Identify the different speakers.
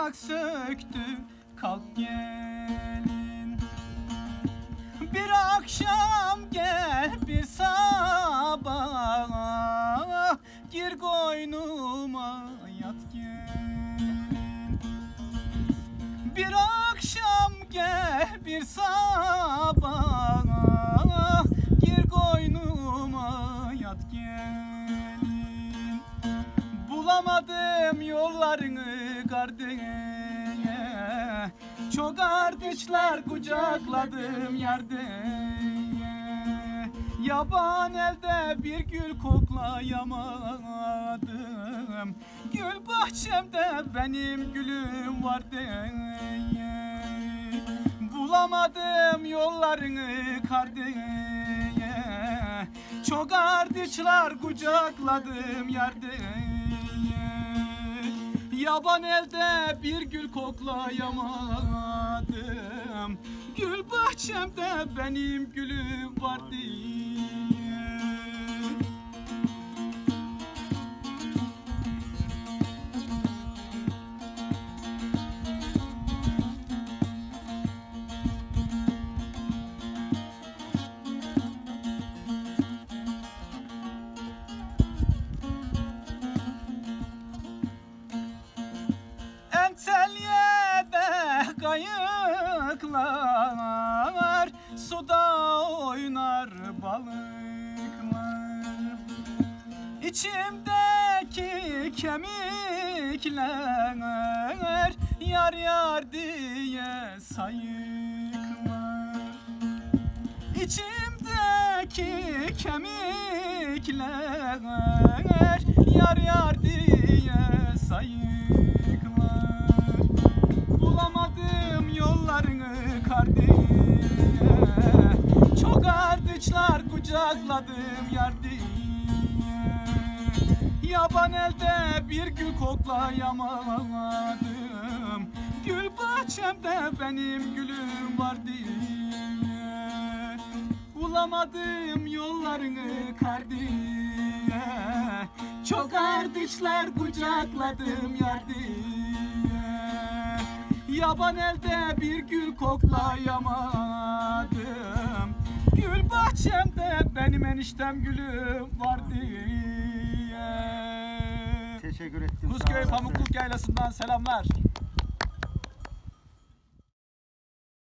Speaker 1: yaprak söktü, kalk gelin. Bir akşam gel, bir sabah, gir koynuma yat gelin. Bir akşam gel, bir sabah, gir koynuma yat gelin. Bulamadım yollarını gardeye, çok ardıçlar kucakladım yerde. Yaban elde bir gül koklayamadım, gül bahçemde benim gülüm var diye. Bulamadım yollarını kardeye, çok ardıçlar kucakladım yerde. Yaban elde bir gül koklayamadım, gül bahçemde benim gülüm var diye. Entelyede kayıklar, suda oynar balıklar. İçimdeki kemikler yar yar diye sayıklar. İçimdeki kemikler yar yar diye sayıklar. Bulamadım yollarını kardeye, çok ardıçlar kucakladım yar diye. Yaban elde bir gül koklayamadım, gül bahçemde benim gülüm var diye. Bulamadım yollarını kardeye, çok ardıçlar kucakladım yar diye. Yaban elde bir gül koklayamadım, gül bahçemde benim eniştem gülüm var diye.
Speaker 2: Teşekkür ettim.
Speaker 1: Kuzköy Pamukluk Yaylası'ndan selamlar.